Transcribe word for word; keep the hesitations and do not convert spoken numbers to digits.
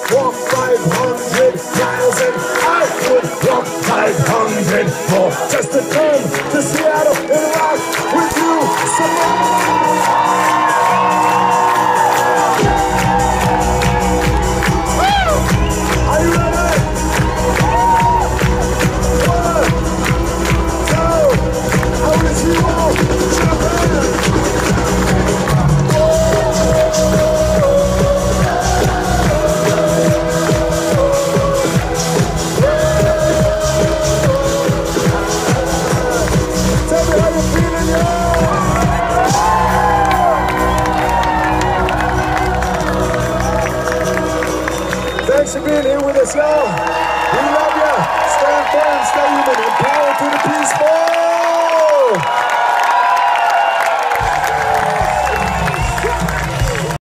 walk five hundred miles and I would walk five hundred more just to come to Seattle and rock with you some more. Are you ready? One, two, I wish you all jump in. Tell me how you feeling, y'all. Thanks for being here with us, y'all. We love you. Stay informed, stay human, and power to the peace, boys.